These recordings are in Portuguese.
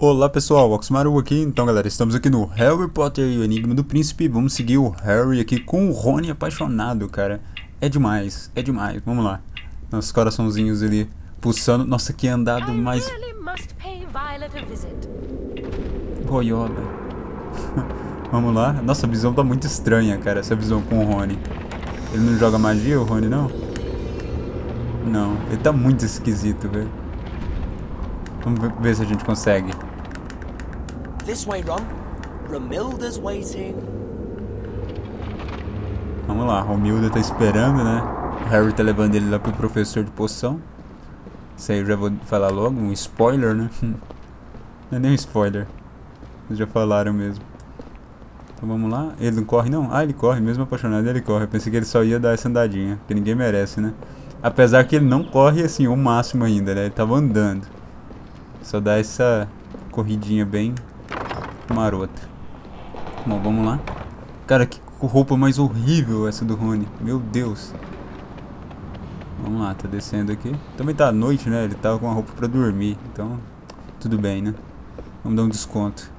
Olá pessoal, Oxmaru aqui. Então galera, estamos aqui no Harry Potter e o Enigma do Príncipe. Vamos seguir o Harry aqui com o Rony apaixonado, cara. É demais, vamos lá. Nossos coraçãozinhos ali pulsando. Nossa, que andado mais... Royola. Vamos lá. Nossa, a visão tá muito estranha, cara, essa visão com o Rony. Ele não joga magia, o Rony, não? Não, ele tá muito esquisito, velho. Vamos ver se a gente consegue. This way, Ron. Romilda's waiting. Vamos lá, Romilda tá esperando, né? O Harry tá levando ele lá pro professor de poção. Isso aí eu já vou falar logo, um spoiler, né? Não é nem um spoiler. Eles já falaram mesmo. Então vamos lá. Ele não corre não? Ah, ele corre, mesmo apaixonado ele corre. Eu pensei que ele só ia dar essa andadinha, porque ninguém merece, né? Apesar que ele não corre assim, o máximo ainda, né? Ele tava andando. Só dá essa corridinha bem marota. Bom, vamos lá. Cara, que roupa mais horrível essa do Rony. Meu Deus. Vamos lá, tá descendo aqui. Também tá à noite, né? Ele tava com uma roupa pra dormir. Então, tudo bem, né? Vamos dar um desconto.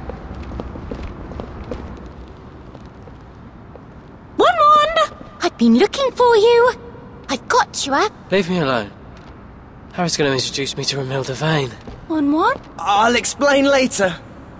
One! I've been looking for you. I've got you, Leave me alone. Harry's going to introduce me to Romilda Vane. One? I'll explain later.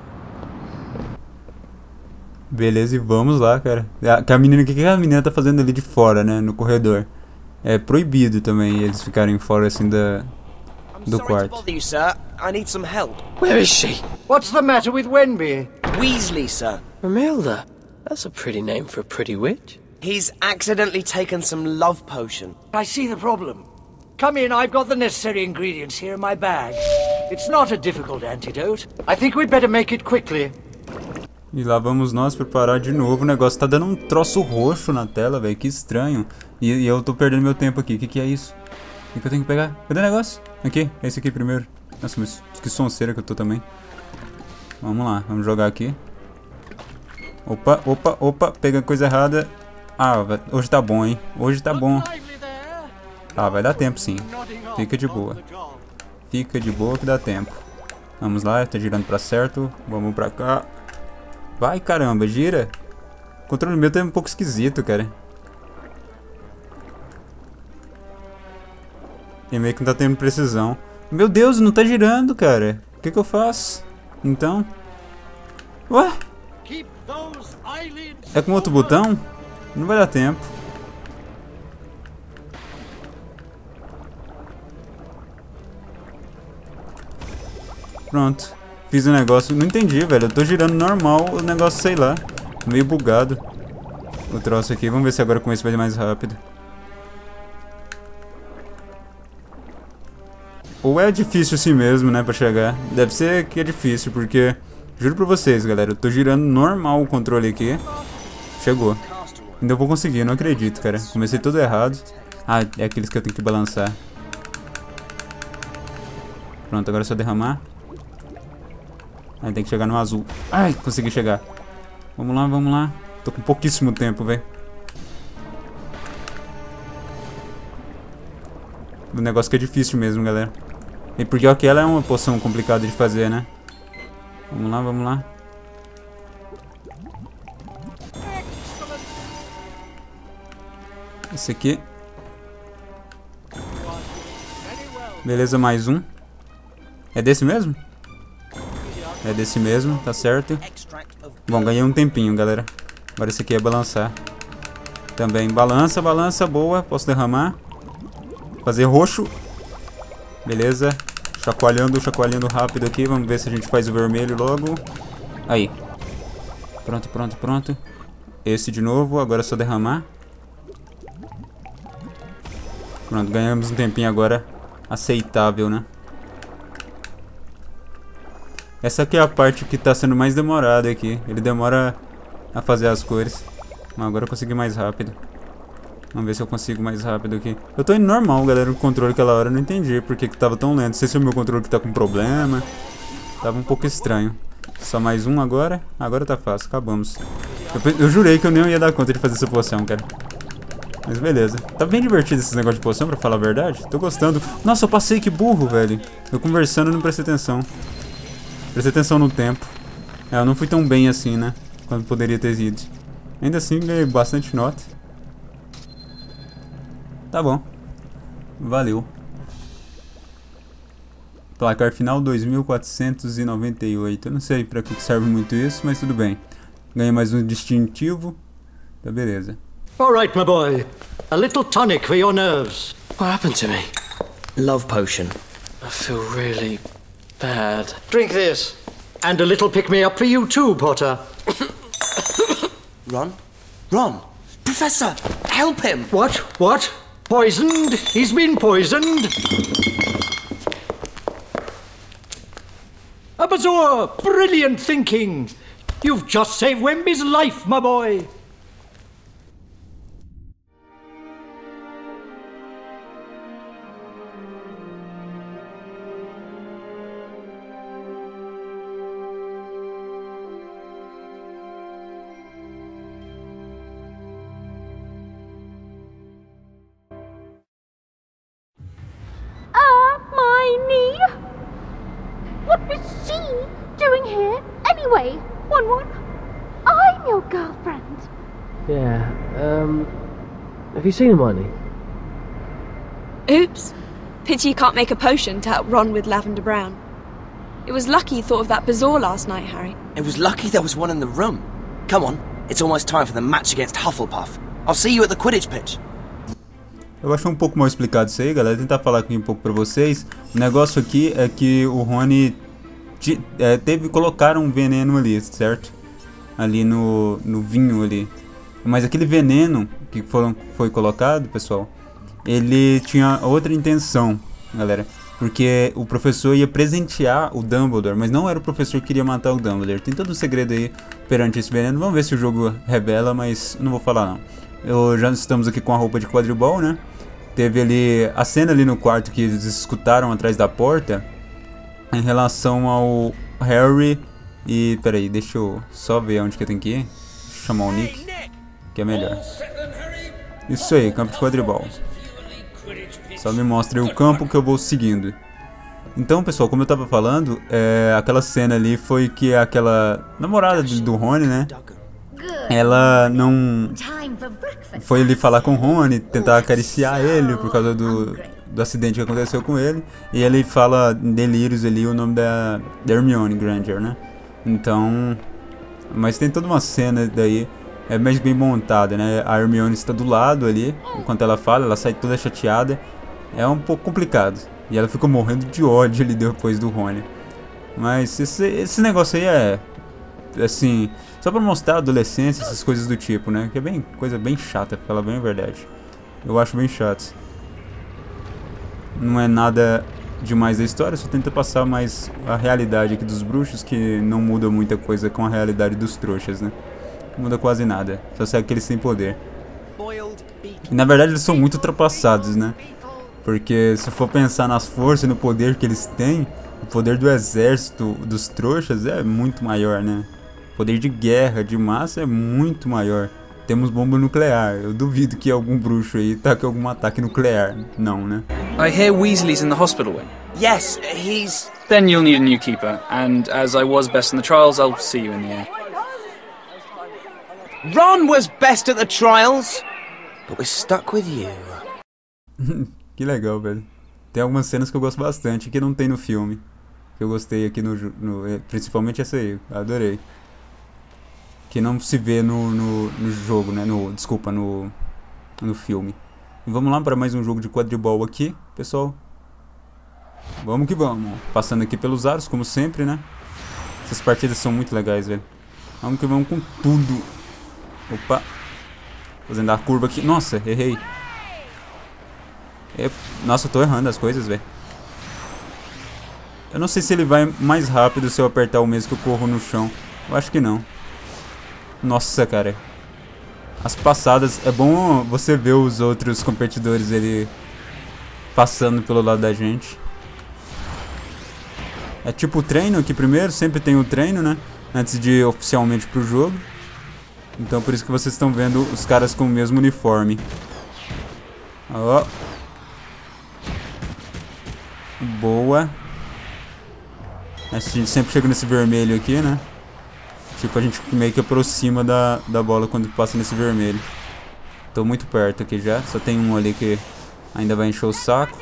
Beleza, e vamos lá, cara. O que a menina tá fazendo ali de fora, né? No corredor. É proibido também eles ficarem fora assim do quarto. Bother you, sir. I need some help. Where is she? What's the matter with Wenby? Weasley, sir. Romilda. That's a pretty name for a pretty witch. He's accidentally taken some love potion. I see the problem. Come in, I've got the necessary ingredients here in my bag. It's not a difficult antidote. I think we'd better make it quickly. E lá vamos nós preparar de novo. O negócio tá dando um troço roxo na tela, velho. Que estranho. E eu tô perdendo meu tempo aqui. O que é isso? O que eu tenho que pegar? Cadê o negócio? Aqui, é esse aqui primeiro. Nossa, mas que sonseira que eu tô também. Vamos lá, vamos jogar aqui. Opa. Pega coisa errada. Ah, hoje tá bom, hein? Hoje tá bom. Ah, vai dar tempo sim. Fica de boa. Fica de boa que dá tempo. Vamos lá, tá girando pra certo. Vamos pra cá. Vai, caramba, gira. O controle meu tá um pouco esquisito, cara. E meio que não tá tendo precisão. Meu Deus, não tá girando, cara. O que eu faço? Então... Ué? É com outro botão? Não vai dar tempo. Pronto. Fiz o negócio. Não entendi, velho. Eu tô girando normal o negócio, sei lá. Meio bugado. O troço aqui. Vamos ver se agora com esse vai ser mais rápido. Ou é difícil assim mesmo, né, pra chegar. Deve ser que é difícil, porque... Juro pra vocês, galera. Eu tô girando normal o controle aqui. Chegou. Ainda vou conseguir, não acredito, cara. Comecei tudo errado. Ah, é aqueles que eu tenho que balançar. Pronto, agora é só derramar. Aí tem que chegar no azul. Ai, consegui chegar. Vamos lá. Tô com pouquíssimo tempo, velho. O negócio que é difícil mesmo, galera. E porque aquela é uma poção complicada de fazer, né? Vamos lá. Esse aqui. Beleza, mais um. É desse mesmo? É desse mesmo, tá certo. Bom, ganhei um tempinho, galera. Agora esse aqui é balançar. Também balança, boa. Posso derramar. Fazer roxo. Beleza. Chacoalhando rápido aqui. Vamos ver se a gente faz o vermelho logo. Aí. Pronto. Esse de novo, agora é só derramar. Pronto, ganhamos um tempinho agora aceitável, né? Essa aqui é a parte que tá sendo mais demorada aqui. Ele demora a fazer as cores. Mas agora eu consegui mais rápido. Vamos ver se eu consigo mais rápido aqui. Eu tô indo normal, galera, o controle aquela hora. Eu não entendi por que tava tão lento. Não sei se é o meu controle que tá com problema. Tava um pouco estranho. Só mais um agora. Agora tá fácil, acabamos. Eu jurei que eu nem ia dar conta de fazer essa poção, cara. Mas beleza. Tá bem divertido esse negócio de poção, pra falar a verdade. Tô gostando. Nossa, eu passei, que burro, velho. Eu conversando e não prestei atenção. Prestei atenção no tempo. Eu não fui tão bem assim, né? Quanto poderia ter ido. Ainda assim, ganhei bastante nota. Tá bom. Valeu. Placar final 2498. Eu não sei pra que serve muito isso, mas tudo bem. Ganhei mais um distintivo. Tá, beleza. All right, my boy. A little tonic for your nerves. What happened to me? Love potion. I feel really bad. Drink this. And a little pick-me-up for you too, Potter. Ron? Ron! Professor! Help him! What? What? Poisoned? He's been poisoned? Abazor! Brilliant thinking! You've just saved Wemby's life, my boy! My knee? What was she doing here, anyway? One. I'm your girlfriend. Yeah, have you seen Hermione? Oops. Pity you can't make a potion to help Ron with Lavender Brown. It was lucky you thought of that bazaar last night, Harry. It was lucky there was one in the room. Come on, it's almost time for the match against Hufflepuff. I'll see you at the Quidditch pitch. Eu achei um pouco mal explicado isso aí, galera. Vou tentar falar aqui um pouco pra vocês. O negócio aqui é que o Rony colocaram um veneno ali, certo? Ali no vinho ali. Mas aquele veneno que foi colocado, pessoal, ele tinha outra intenção, galera. Porque o professor ia presentear o Dumbledore, mas não era o professor que queria matar o Dumbledore. Tem todo um segredo aí perante esse veneno. Vamos ver se o jogo revela, mas não vou falar não. Já estamos aqui com a roupa de quadribol, né? Teve ali a cena ali no quarto que eles escutaram atrás da porta em relação ao Harry e... Peraí, deixa eu só ver onde que eu tenho que ir. Deixa eu chamar o Nick, que é melhor. Isso aí, campo de quadribol. Só me mostra aí o campo que eu vou seguindo. Então, pessoal, como eu tava falando, aquela cena ali foi que aquela namorada do Rony, né? Ela não... foi ali falar com o Rony, tentar acariciar ele por causa do acidente que aconteceu com ele. E ele fala em delírios ali o nome da Hermione Granger, né? Então... mas tem toda uma cena daí, mais bem montada, né? A Hermione está do lado ali, enquanto ela fala, ela sai toda chateada. É um pouco complicado. E ela fica morrendo de ódio ali depois do Rony. Mas esse negócio aí é... assim... só pra mostrar a adolescência, essas coisas do tipo, né? Que é coisa bem chata, pra falar bem a verdade. Eu acho bem chato. Não é nada demais da história, só tenta passar mais a realidade aqui dos bruxos, que não muda muita coisa com a realidade dos trouxas, né? Não muda quase nada, só segue que eles têm poder. E na verdade eles são muito ultrapassados, né? Porque se for pensar nas forças e no poder que eles têm, o poder do exército dos trouxas é muito maior, né? O poder de guerra, de massa é muito maior. Temos bomba nuclear. Eu duvido que algum bruxo aí taque algum ataque nuclear. Não, né? I hear Weasley's in the hospital wing. Yes, he's... Then you'll need a new keeper, and as I was best in the trials, I'll see you in the air. Ron was best at the trials, but we're stuck with you. Que legal, velho. Tem algumas cenas que eu gosto bastante, que não tem no filme. Que eu gostei aqui principalmente essa aí, adorei. Que não se vê no jogo, né? Desculpa, no filme. E vamos lá para mais um jogo de quadribol aqui, pessoal. Vamos que vamos. Passando aqui pelos aros, como sempre, né? Essas partidas são muito legais, velho. Vamos que vamos com tudo. Opa. Fazendo a curva aqui. Nossa, errei. Nossa, eu tô errando as coisas, velho. Eu não sei se ele vai mais rápido se eu apertar o mesmo que eu corro no chão. Eu acho que não. Nossa, cara. As passadas... é bom você ver os outros competidores ele passando pelo lado da gente. É tipo o treino aqui primeiro. Sempre tem o treino, né? Antes de ir oficialmente pro jogo. Então por isso que vocês estão vendo os caras com o mesmo uniforme. Ó. Boa. A gente sempre chega nesse vermelho aqui, né? Tipo, a gente meio que aproxima da bola quando passa nesse vermelho. Tô muito perto aqui já. Só tem um ali que ainda vai encher o saco.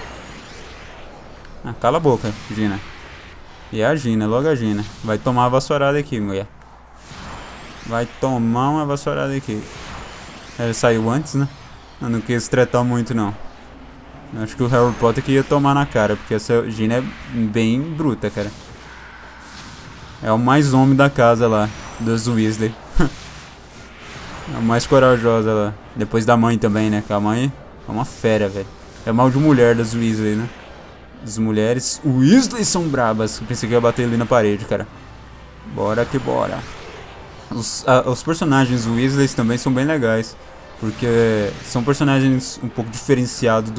Ah, cala a boca, Gina. E é a Gina, logo a Gina. Vai tomar uma vassourada aqui, mulher. Vai tomar uma vassourada aqui. Ela saiu antes, né? Eu não quis tretar muito, não. Eu acho que o Harry Potter que ia tomar na cara, porque essa Gina é bem bruta, cara. É o mais homem da casa lá, dos Weasley. É a mais corajosa lá. Depois da mãe também, né? Que a mãe é uma fera, velho. É mal de mulher das Weasley, né? As mulheres Weasley são brabas. Eu pensei que ia bater ali na parede, cara. Bora que bora. Os personagens Weasleys também são bem legais. Porque são personagens um pouco diferenciados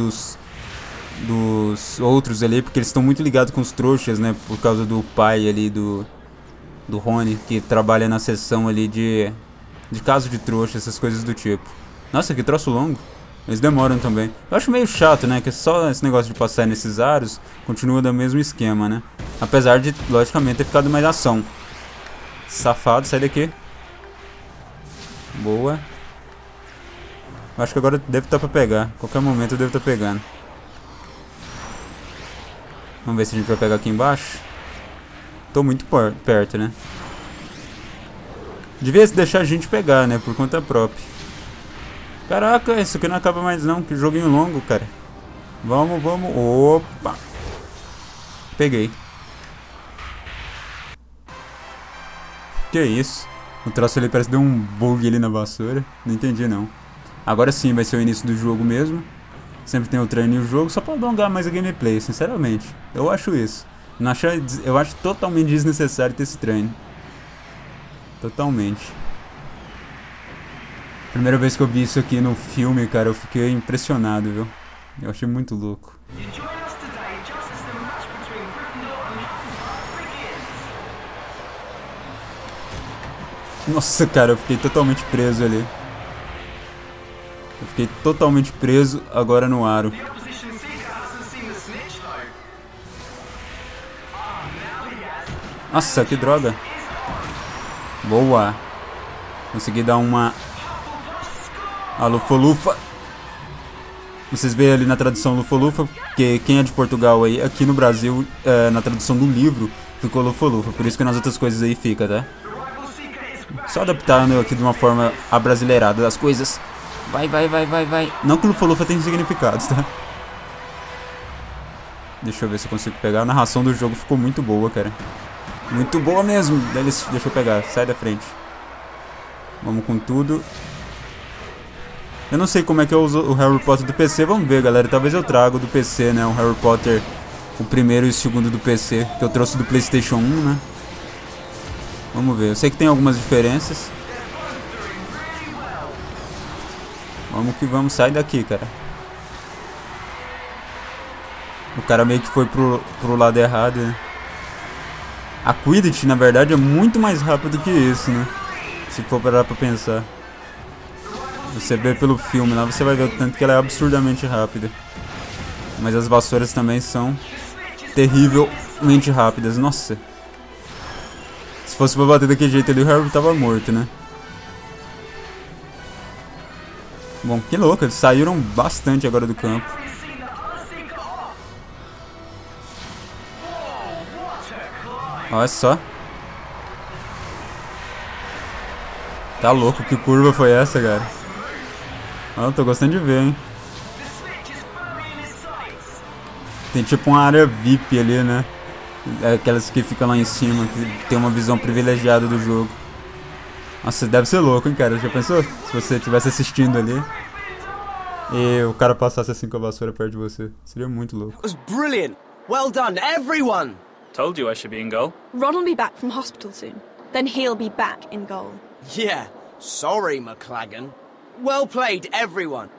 dos outros ali. Porque eles estão muito ligados com os trouxas, né? Por causa do pai ali do Rony, que trabalha na seção ali de caso de trouxa, essas coisas do tipo. Nossa, que troço longo. Eles demoram também. Eu acho meio chato, né? Que só esse negócio de passar nesses aros continua do mesmo esquema, né? Apesar de, logicamente, ter ficado mais ação. Safado, sai daqui. Boa. Eu acho que agora deve estar pra pegar. Qualquer momento eu devo estar pegando. Vamos ver se a gente vai pegar aqui embaixo. Tô muito perto, né? Devia deixar a gente pegar, né? Por conta própria. Caraca, isso aqui não acaba mais não. Que joguinho longo, cara. Vamos, vamos. Opa! Peguei. Que isso? O troço ali parece que deu um bug ali na vassoura. Não entendi, não. Agora sim vai ser o início do jogo mesmo. Sempre tem o treino e o jogo. Só pra alongar mais a gameplay, sinceramente. Eu acho isso. Não acho, eu acho totalmente desnecessário ter esse treino. Totalmente. Primeira vez que eu vi isso aqui no filme, cara, eu fiquei impressionado, viu? Eu achei muito louco. Nossa, cara, eu fiquei totalmente preso ali. Eu fiquei totalmente preso agora no aro. Nossa, que droga. Boa. Consegui dar uma... A Lufa-Lufa. Vocês veem ali na tradução Lufa-Lufa, que quem é de Portugal aí, aqui no Brasil, na tradução do livro, ficou Lufa-Lufa. Por isso que nas outras coisas aí fica, tá? Só adaptando aqui de uma forma abrasileirada das coisas. Vai, vai, vai, vai, vai. Não que Lufa-Lufa tenha significados, tá? Deixa eu ver se eu consigo pegar. A narração do jogo ficou muito boa, cara. Muito boa mesmo. Deixa eu pegar. Sai da frente. Vamos com tudo. Eu não sei como é que eu uso o Harry Potter do PC. Vamos ver, galera. Talvez eu trago do PC, né? O Harry Potter, o primeiro e o segundo do PC. Que eu trouxe do PlayStation 1, né? Vamos ver. Eu sei que tem algumas diferenças. Vamos que vamos. Sai daqui, cara. O cara meio que foi pro lado errado, né? A Quidditch, na verdade, é muito mais rápido que isso, né? Se for parar pra pensar. Você vê pelo filme lá, você vai ver o tanto que ela é absurdamente rápida. Mas as vassouras também são terrivelmente rápidas. Nossa. Se fosse pra bater daquele jeito ali, o Harry tava morto, né? Bom, que louco, eles saíram bastante agora do campo. Olha só. Tá louco, que curva foi essa, cara? Eu tô gostando de ver, hein? Tem tipo uma área VIP ali, né? Aquelas que ficam lá em cima, que tem uma visão privilegiada do jogo. Nossa, deve ser louco, hein, cara? Já pensou? Se você estivesse assistindo ali e o cara passasse assim com a vassoura perto de você. Seria muito louco. It was brilliant. Well done, everyone. Told you I should be in goal. Ron will be back from hospital soon. Then he'll be back in goal. Yeah. Sorry, McLagan. Well played, everyone.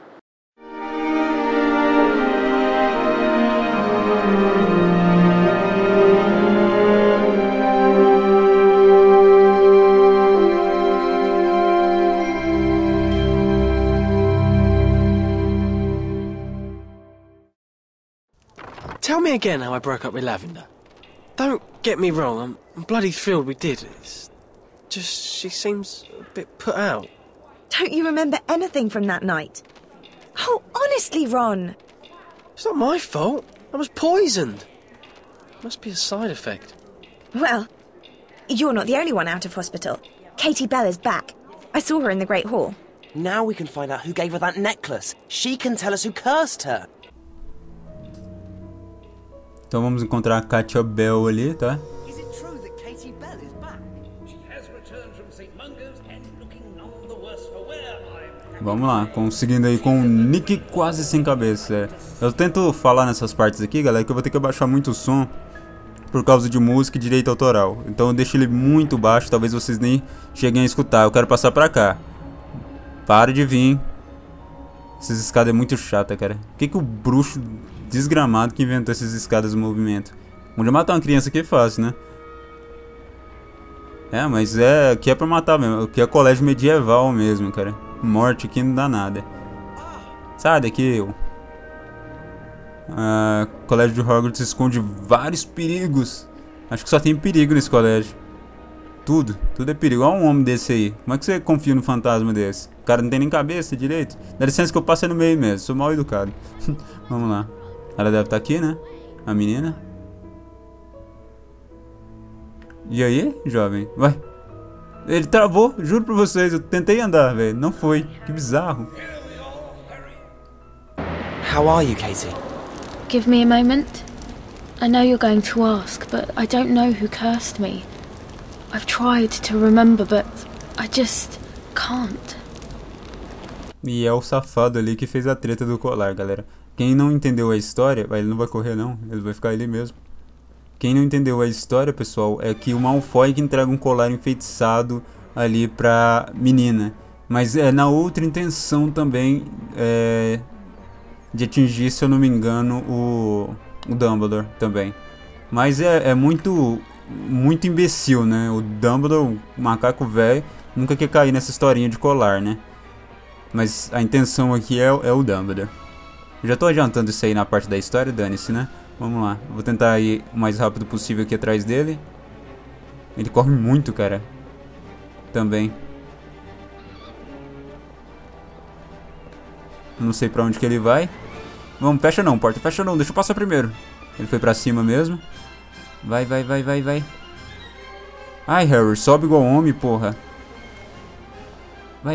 Tell me again how I broke up with Lavender. Don't get me wrong, I'm bloody thrilled we did. It's just she seems a bit put out. Don't you remember anything from that night? Oh, honestly, Ron. It's not my fault. I was poisoned. Must be a side effect. Well, you're not the only one out of hospital. Katie Bell is back. I saw her in the Great Hall. Now we can find out who gave her that necklace. She can tell us who cursed her. Então vamos encontrar a Katia Bell ali, tá? Is it true that Katie Bell is back? She has returned from St. Mungo's and looking none the worse for wear. Vamos lá, conseguindo aí com o Nick quase sem cabeça. Eu tento falar nessas partes aqui, galera, que eu vou ter que abaixar muito o som por causa de música e direito autoral. Então eu deixo ele muito baixo, talvez vocês nem cheguem a escutar. Eu quero passar pra cá. Para de vir. Essas escadas é muito chata, cara. O que o bruxo desgramado que inventou essas escadas no movimento? Onde matar uma criança aqui é fácil, né? É, mas aqui é pra matar mesmo. Aqui é colégio medieval mesmo, cara. Morte aqui não dá nada. Sai daqui, colégio de Hogwarts esconde vários perigos. Acho que só tem perigo nesse colégio. Tudo é perigo. Olha um homem desse aí. Como é que você confia no fantasma desse? O cara não tem nem cabeça direito. Dá licença que eu passei no meio mesmo. Sou mal educado. Vamos lá. Ela deve estar aqui, né? A menina. E aí, jovem? Vai. Ele travou, juro pra vocês. Eu tentei andar, velho. Não foi. Que bizarro. How are you, Katie? Give me a moment. I know you're going to ask, but I don't know who cursed me. I've tried to remember, but I just can't. E é o safado ali que fez a treta do colar, galera. Quem não entendeu a história... Ele não vai correr, não. Ele vai ficar ali mesmo. Quem não entendeu a história, pessoal, é que o Malfoy que entrega um colar enfeitiçado ali pra menina. Mas é na outra intenção também de atingir, se eu não me engano, o Dumbledore também. Mas é muito imbecil, né? O Dumbledore, o macaco velho, nunca quer cair nessa historinha de colar, né? Mas a intenção aqui é o Dumbledore. Eu já tô adiantando isso aí na parte da história, dane-se, né? Vamos lá, vou tentar ir o mais rápido possível aqui atrás dele. Ele corre muito, cara. Também. Não sei pra onde que ele vai. Vamos, fecha não, porta, fecha não, deixa eu passar primeiro. Ele foi pra cima mesmo. Vai. Ai, Harry, sobe igual homem, porra. Vai.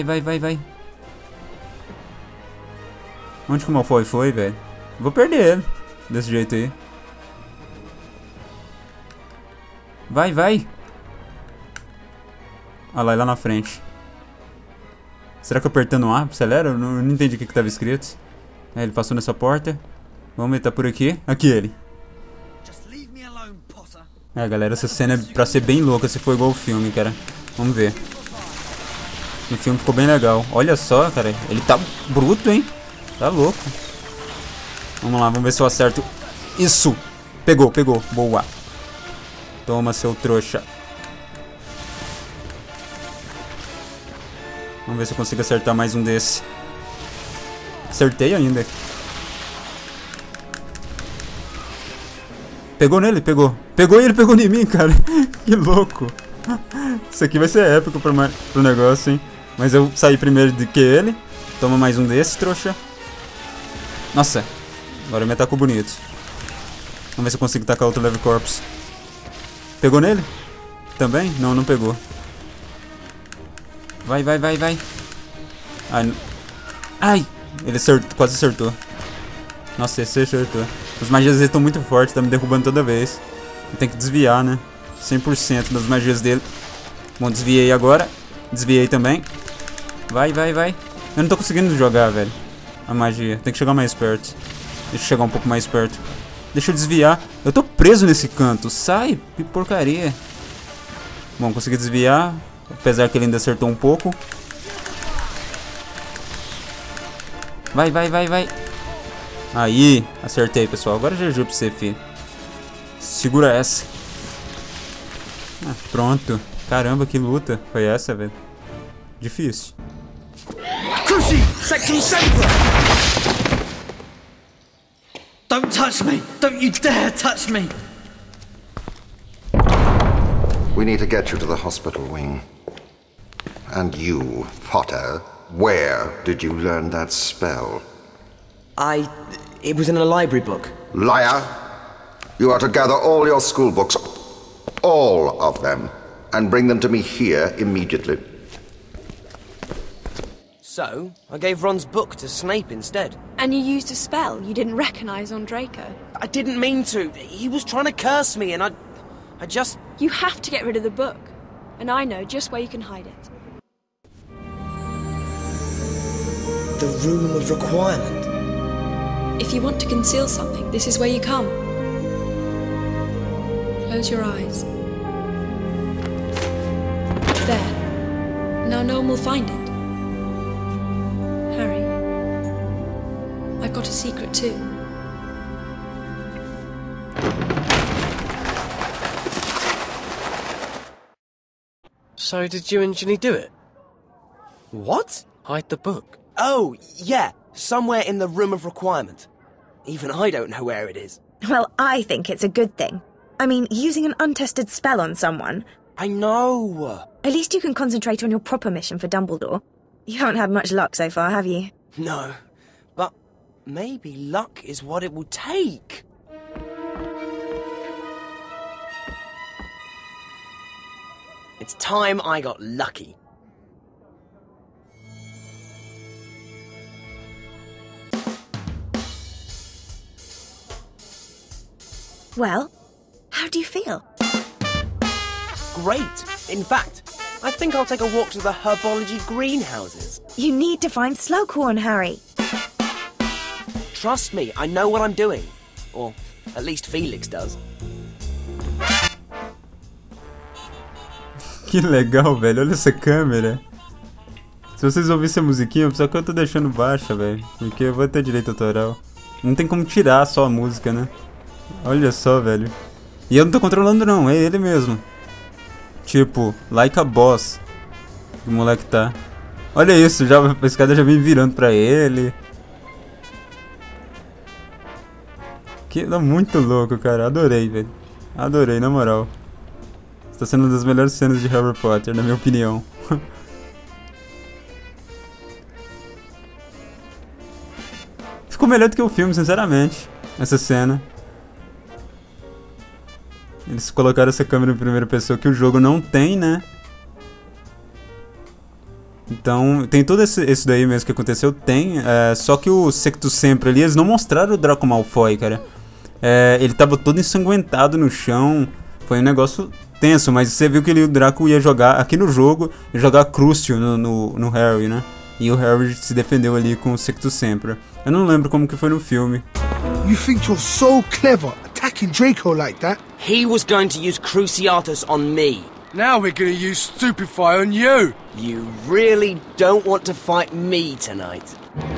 Onde que o Malfoy foi, velho? Vou perder ele. Desse jeito aí. Vai. Olha lá, lá na frente. Será que apertando A acelera? Eu não entendi o que estava escrito. Ele passou nessa porta. Vamos ver, tá por aqui. Aqui ele. Galera, essa cena é pra ser bem louca se for igual o filme, cara. Vamos ver. O filme ficou bem legal. Olha só, cara. Ele tá bruto, hein? Tá louco. Vamos lá, vamos ver se eu acerto. Isso! Pegou. Boa. Toma, seu trouxa. Vamos ver se eu consigo acertar mais um desse. Acertei ainda. Pegou nele? Pegou. Pegou e ele pegou em mim, cara. Que louco. Isso aqui vai ser épico pro negócio, hein. Mas eu saí primeiro do que ele. Toma mais um desse, trouxa. Nossa. Agora me atacou bonito. Vamos ver se eu consigo tacar outro Leve Corpus. Pegou nele? Também? Não pegou. Vai. Ai! Ele quase acertou. Nossa, esse acertou. As magias dele estão muito fortes, tá me derrubando toda vez. Tem que desviar, né? 100% das magias dele. Bom, desviei agora. Desviei também. Vai. Eu não tô conseguindo jogar, velho. A magia. Tem que chegar mais perto. Deixa eu chegar um pouco mais perto. Deixa eu desviar. Eu tô preso nesse canto. Sai, que porcaria. Bom, consegui desviar. Apesar que ele ainda acertou um pouco. Vai. Aí, acertei, pessoal. Agora já ajudo pra você, filho. Segura essa. Pronto. Caramba, que luta foi essa, velho. Difícil. Cruci! Section Saber! Don't touch me! Don't you dare touch me! We need to get you to the hospital wing. And you, Potter, where did you learn that spell? It was in a library book. Liar! You are to gather all your school books, all of them, and bring them to me here immediately. So, I gave Ron's book to Snape instead. And you used a spell you didn't recognise on Draco. I didn't mean to. He was trying to curse me and I just... You have to get rid of the book. And I know just where you can hide it. The Room of Requirement. If you want to conceal something, this is where you come. Close your eyes. There. Now no one will find it. Harry, I've got a secret too. So did you and Ginny do it? What? Hide the book? Oh, yeah. Somewhere in the Room of Requirement. Even I don't know where it is. Well, I think it's a good thing. I mean, using an untested spell on someone. I know. At least you can concentrate on your proper mission for Dumbledore. You haven't had much luck so far, have you? No. But maybe luck is what it will take. It's time I got lucky. Well, how do you feel? Great. In fact, I think I'll take a walk to the herbology greenhouses. You need to find Slughorn, Harry. Trust me, I know what I'm doing. Or at least Felix does. Que legal, velho. Olha essa câmera. Se vocês ouvissem a musiquinha, só que eu tô deixando baixa, velho. Porque eu vou ter direito autoral. Não tem como tirar só a música, né? Olha só, velho. E eu não tô controlando não, é ele mesmo. Tipo, like a boss. O moleque tá. Olha isso, já, a escada já vem virando pra ele. Que é muito louco, cara. Adorei, velho. Adorei, na moral. Está sendo uma das melhores cenas de Harry Potter, na minha opinião. Ficou melhor do que o filme, sinceramente. Essa cena. Eles colocaram essa câmera em primeira pessoa que o jogo não tem, né? Então, tem tudo isso daí mesmo que aconteceu, tem. Só que o Sectus Sempre ali, eles não mostraram o Draco Malfoy, cara. Ele tava todo ensanguentado no chão. Foi um negócio tenso, mas você viu que o Draco ia jogar, aqui no jogo, ia jogar Crucio no Harry, né? E o Harry se defendeu ali com o Sectus Sempre. Eu não lembro como que foi no filme. You think you're so clever attacking Draco like that? He was going to use Cruciatus on me. Now we're going to use Stupefy on you. You really don't want to fight me tonight.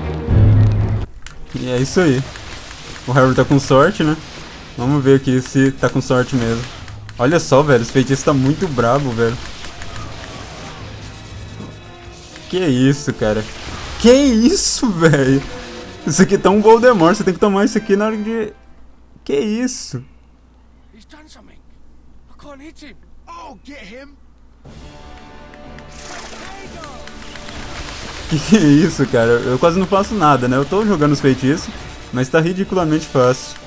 E é isso aí. O Harry tá com sorte, né? Vamos ver aqui se tá com sorte mesmo. Olha só, velho, esse feitiço tá muito brabo, velho. Que isso, cara? Que isso, velho? Isso aqui tá um Voldemort, você tem que tomar isso aqui na hora de... Que isso? He's done something. I can't hit him. I'll get him. Que isso, cara? Eu quase não faço nada, né? Eu tô jogando os feitiços, mas tá ridiculamente fácil.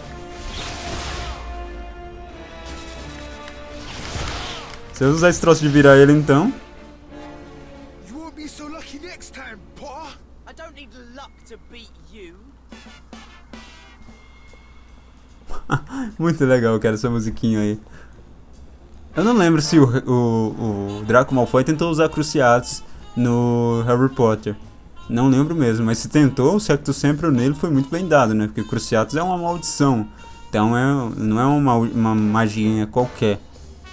Se eu usar esse troço de virar ele, então... You won't be so lucky next time, Potter. I don't need luck to beat you. Muito legal, cara, essa musiquinha aí. Eu não lembro se o Draco Malfoy tentou usar Cruciatus no Harry Potter. Não lembro mesmo, mas se tentou, o Sectus Sempre nele foi muito bem dado, né? Porque Cruciatus é uma maldição. Então não é uma magia qualquer.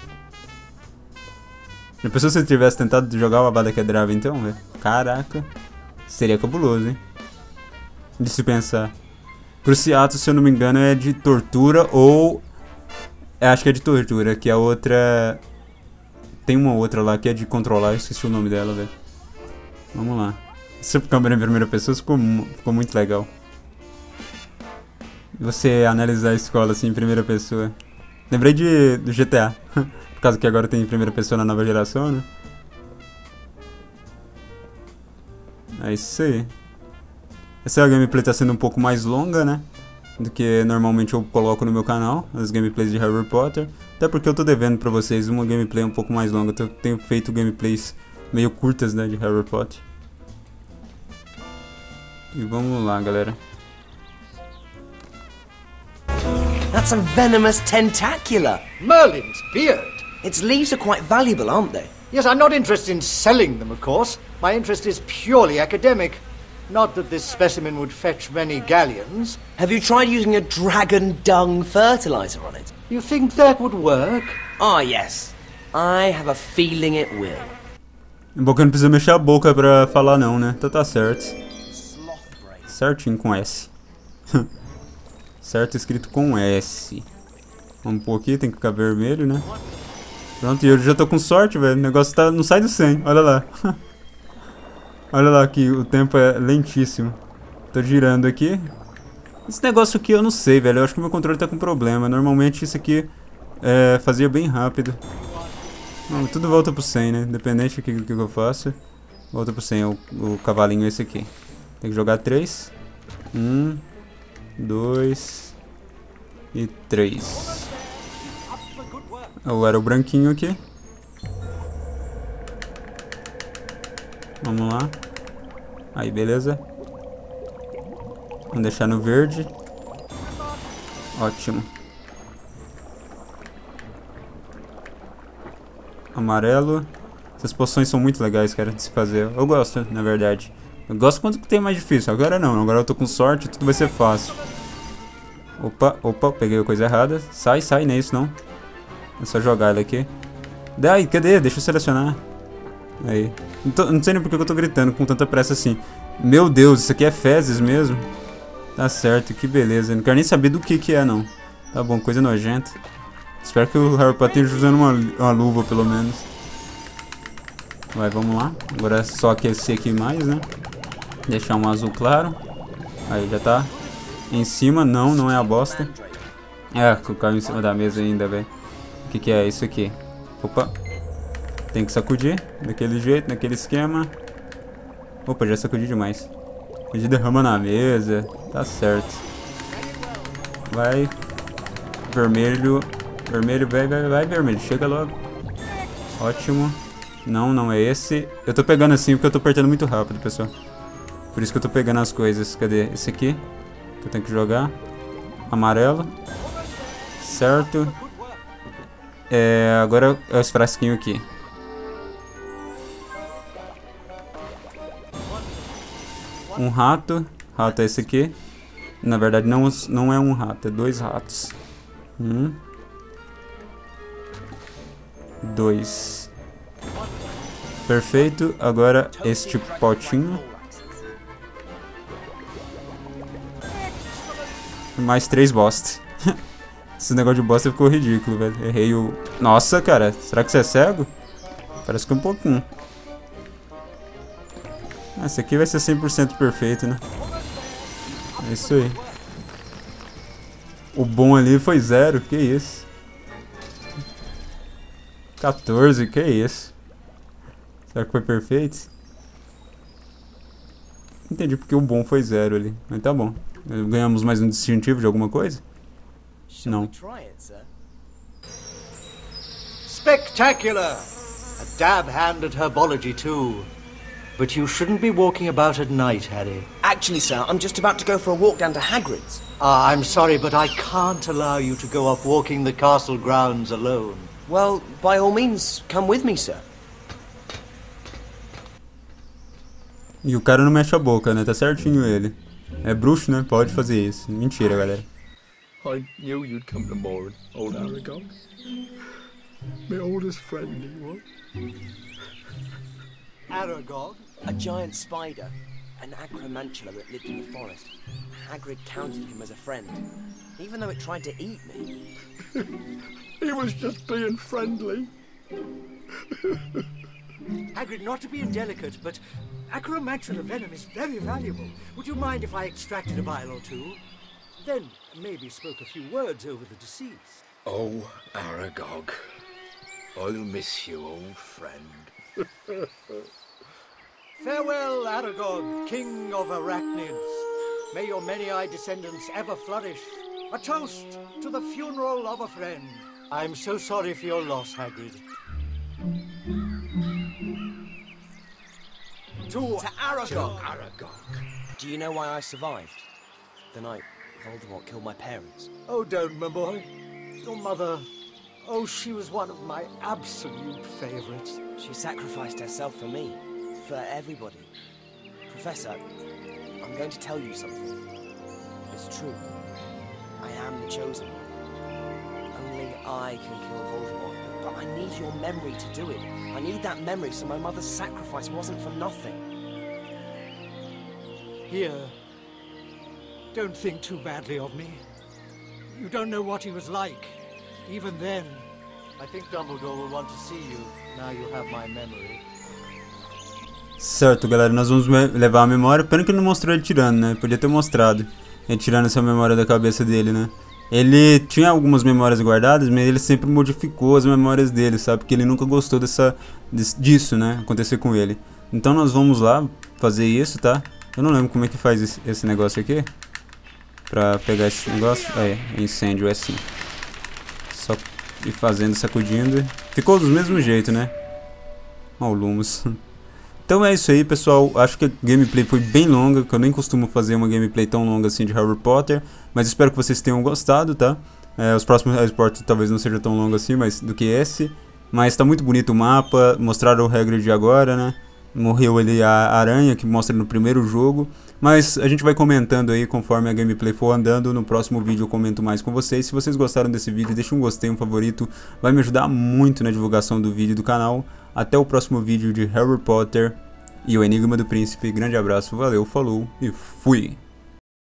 Já pensou se eu tivesse tentado jogar o Avada Kedavra então, velho? Caraca. Seria cabuloso, hein? De se pensar. Cruciatus, se eu não me engano, é de tortura ou... acho que é de tortura, que a outra... Tem uma outra lá que é de controlar, eu esqueci o nome dela, velho. Vamos lá. Essa câmera em primeira pessoa ficou muito legal. Você analisar a escola assim em primeira pessoa. Lembrei do GTA. Por causa que agora tem primeira pessoa na nova geração, né? É isso aí. Essa gameplay tá sendo um pouco mais longa, né? Do que normalmente eu coloco no meu canal, as gameplays de Harry Potter. Até porque eu tô devendo pra vocês uma gameplay um pouco mais longa. Eu tenho feito gameplays meio curtas, né, de Harry Potter. E vamos lá, galera. That's a venomous tentacula. Merlin's beard. Its leaves are quite valuable, aren't they? Yes, I'm not interested in selling them, of course. My interest is purely academic. Not that this specimen would fetch many galleons. Have you tried using a dragon dung fertilizer on it? You think that would work? Ah, yes. I have a feeling it will. É bom que não precisa mexer a boca pra falar não, né? Então tá certo. Certinho com S. Certo escrito com S. Vamos pôr aqui, tem que ficar vermelho, né? Pronto, e eu já tô com sorte, velho. O negócio tá, não sai do 100, olha lá. Olha lá que o tempo é lentíssimo. Tô girando aqui. Esse negócio aqui eu não sei, velho. Eu acho que o meu controle tá com problema. Normalmente isso aqui fazia bem rápido. Não, tudo volta pro 100, né? Independente do que eu faço. Volta pro 100, o cavalinho é esse aqui. Tem que jogar 3. 1, 2 e 3. Eu era o branquinho aqui. Vamos lá. Aí, beleza. Vamos deixar no verde. Ótimo. Amarelo. Essas poções são muito legais, cara, de se fazer. Eu gosto, na verdade. Eu gosto quando tem mais difícil. Agora não. Agora eu tô com sorte, tudo vai ser fácil. Opa, peguei a coisa errada. Sai, não é isso não. É só jogar ele aqui. Daí, cadê? Deixa eu selecionar. Aí. Não sei nem porque eu tô gritando com tanta pressa assim. Meu Deus, isso aqui é fezes mesmo? Tá certo, que beleza. Não quero nem saber do que é, não. Tá bom, coisa nojenta. Espero que o Harry Potter esteja usando uma luva, pelo menos. Vai, vamos lá. Agora é só aquecer aqui mais, né? Deixar um azul claro. Aí, já tá em cima. Não é a bosta. Caiu em cima da mesa ainda, velho. O que é isso aqui? Opa. Tem que sacudir. Daquele jeito, naquele esquema. Opa, já sacudi demais. A gente derrama na mesa. Tá certo. Vai. Vermelho. Vermelho, vai, vermelho. Chega logo. Ótimo. Não é esse. Eu tô pegando assim porque eu tô apertando muito rápido, pessoal. Por isso que eu tô pegando as coisas. Cadê? Esse aqui. Que eu tenho que jogar. Amarelo. Certo. Agora é os frasquinhos aqui. Um rato. Rato é esse aqui. Na verdade não é um rato, é 2 ratos. 2. Perfeito. Agora este potinho. Mais 3 bosta. Esse negócio de bosta ficou ridículo, velho. Errei o... Nossa, cara. Será que você é cego? Parece que é um pouquinho. Esse aqui vai ser 100% perfeito, né? É isso aí. O bom ali foi 0. Que isso? 14. Que isso? Será que foi perfeito? Entendi porque o bom foi 0 ali. Mas tá bom. Ganhamos mais um distintivo de alguma coisa? Não. Spectacular! A dab hand at herbology too. But you shouldn't be walking about at night, Harry. Actually, sir, I'm just about to go for a walk down to Hagrid's. I'm sorry, but I can't allow you to go off walking the castle grounds alone. Well, by all means, come with me, sir. E o cara não mexe a boca, né? Tá certinho ele. É bruxo, né? Pode fazer isso. Mentira, galera. I knew you'd come to Morin, old Aragog. My oldest friend he was. Aragog? A giant spider. An acromantula that lived in the forest. Hagrid counted him as a friend, even though it tried to eat me. He was just being friendly. Hagrid, not to be indelicate, but acromantula venom is very valuable. Would you mind if I extracted a vial or two? Then maybe spoke a few words over the deceased. Oh, Aragog. I'll miss you, old friend. Farewell, Aragog, king of arachnids. May your many-eyed descendants ever flourish. A toast to the funeral of a friend. I'm so sorry for your loss, Hagrid. To Aragog. Do you know why I survived? The night Voldemort killed my parents. Oh, don't, my boy. Your mother... Oh, she was one of my absolute favorites. She sacrificed herself for me. For everybody. Professor, I'm going to tell you something. It's true. I am the Chosen One. Only I can kill Voldemort. But I need your memory to do it. I need that memory so my mother's sacrifice wasn't for nothing. Here. Don't think too badly of me. You don't know what he was like. Even then. I think Dumbledore will want to see you, now you have my memory. Certo, galera, nós vamos levar a memória. Pena que ele não mostrou ele tirando, né? Podia ter mostrado ele tirando essa memória da cabeça dele, né? Ele tinha algumas memórias guardadas, mas ele sempre modificou as memórias dele, sabe? Porque ele nunca gostou disso, né? Acontecer com ele. Então nós vamos lá fazer isso, tá? Eu não lembro como é que faz esse negócio aqui. Pra pegar esse negócio. É, incêndio é assim. Só ir fazendo, sacudindo. Ficou do mesmo jeito, né? Ó o Lumos. Então é isso aí, pessoal. Acho que a gameplay foi bem longa, que eu nem costumo fazer uma gameplay tão longa assim de Harry Potter. Mas espero que vocês tenham gostado, tá? Os próximos Harry Potter talvez não seja tão longo assim, mas do que esse. Mas tá muito bonito o mapa. Mostraram o Hagrid agora, né? Morreu ali a aranha, que mostra no primeiro jogo. Mas a gente vai comentando aí conforme a gameplay for andando. No próximo vídeo eu comento mais com vocês. Se vocês gostaram desse vídeo, deixa um gostei, um favorito. Vai me ajudar muito na divulgação do vídeo do canal. Até o próximo vídeo de Harry Potter e o Enigma do Príncipe. Grande abraço, valeu, falou e fui!